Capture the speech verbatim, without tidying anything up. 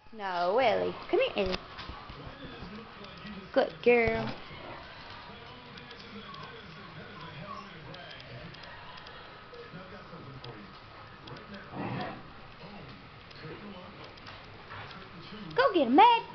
No, Ellie. Come here, Ellie. Good girl. Go get him, Meg.